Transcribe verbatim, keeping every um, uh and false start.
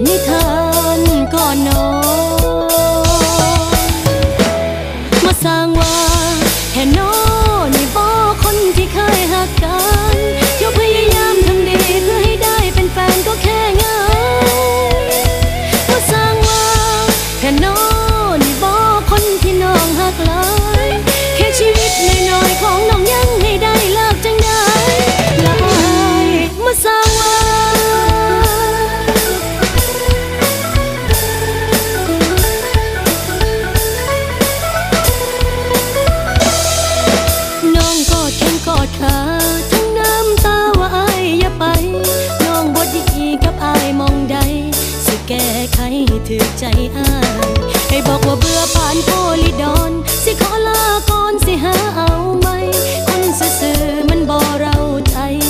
นิทานก่อนนอนมาสร้างว่าแค่นอนี่บ่คนที่เคยหักกันเที่ยวพยายามทำดีเพื่อให้ได้เป็นแฟนก็แค่เหงามาสร้างว่าแค่นอนี่บ่คนที่น้องหักหลายแค่ชีวิตน้อยๆของน้องยังให้ได้เลิกจังได้ลายมาสร้างว่ากอดขาทั้งน้ำตาว่าอายอย่าไปน้องบ่ดีกับอายมองใดสิแก้ไขให้ถึกใจอายให้บอกว่าเบื่อผ่านโพลิดอนสิขอลาก่อนสิหาเอาไหมคนซื่อๆมันบ่เราใจ